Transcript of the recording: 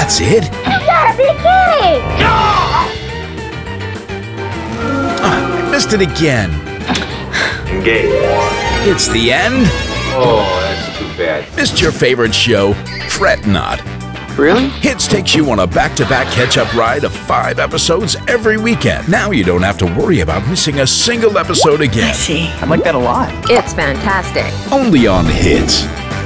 That's it? You gotta be kidding! I missed it again. Engage. It's the end? Oh, that's too bad. Missed your favorite show? Fret not. Really? Hits takes you on a back-to-back catch-up ride of 5 episodes every weekend. Now you don't have to worry about missing a single episode again. I like that a lot. It's fantastic. Only on Hits.